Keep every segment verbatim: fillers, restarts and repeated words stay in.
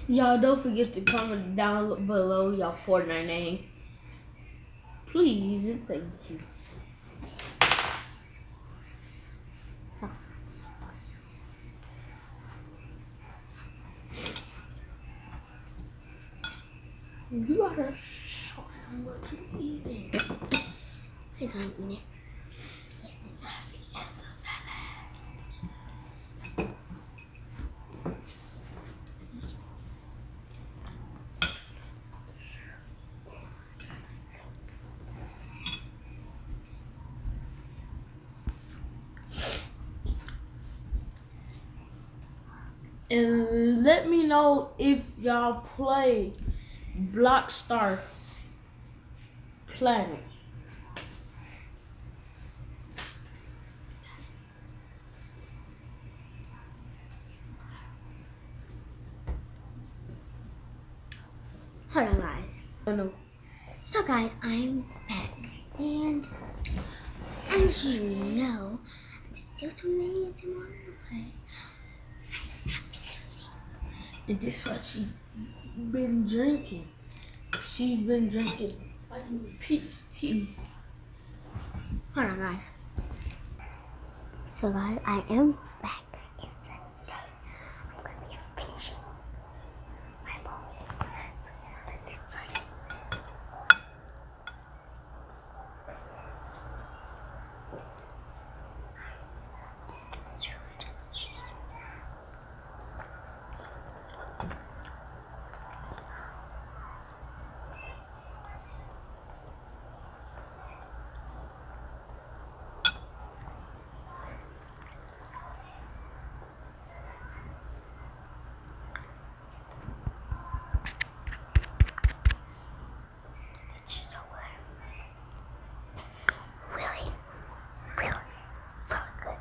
Y'all don't forget to comment down below your Fortnite name. Please and thank you. You gotta show him what you're eating. He's not eating it. Yes, the salad. Yes, the salad. And let me know if y'all play Blockstar Planet. Hold on, guys. Oh no. So, guys, I'm back, and as you know, I'm still doing the A S M R, but I'm not finished eating. And this is what she's been drinking. She's been drinking peach tea. Hold on, guys. So, guys, I am back, and today I'm gonna be finishing my bowl. So, yeah, let's get started. So good. Really, really, really good.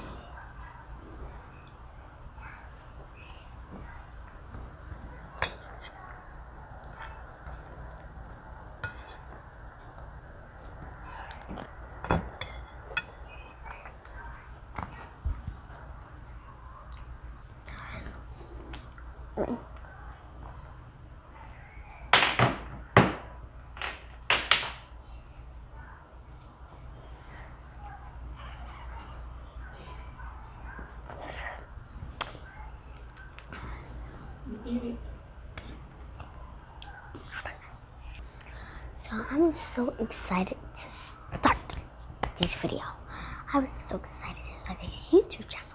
So I'm so excited to start this video. I was so excited to start this YouTube channel.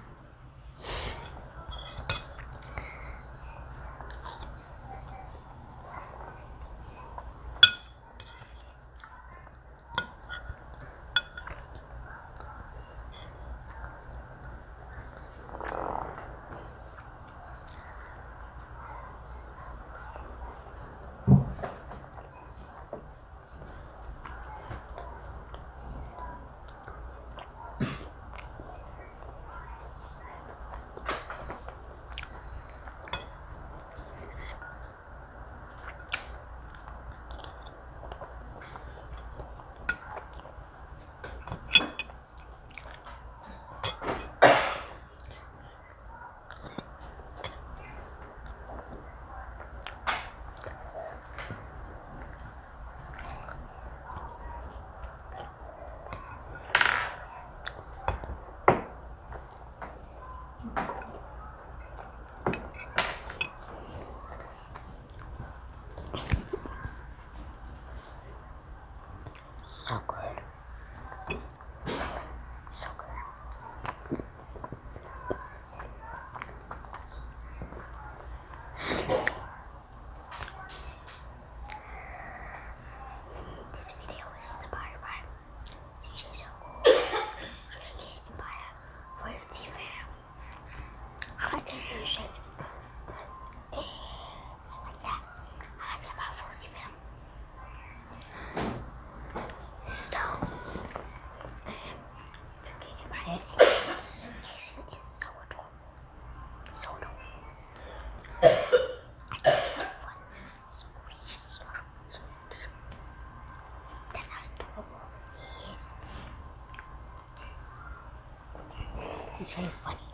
So good. So good. This video was inspired by C J Soul, Ricky, and by Royalty Fam. I like their music. Like that. I like it about Royalty Fam. So, Ricky and by Jason is so adorable. So adorable. I just love one. So he's so adorable. That's how adorable he is. He's very funny.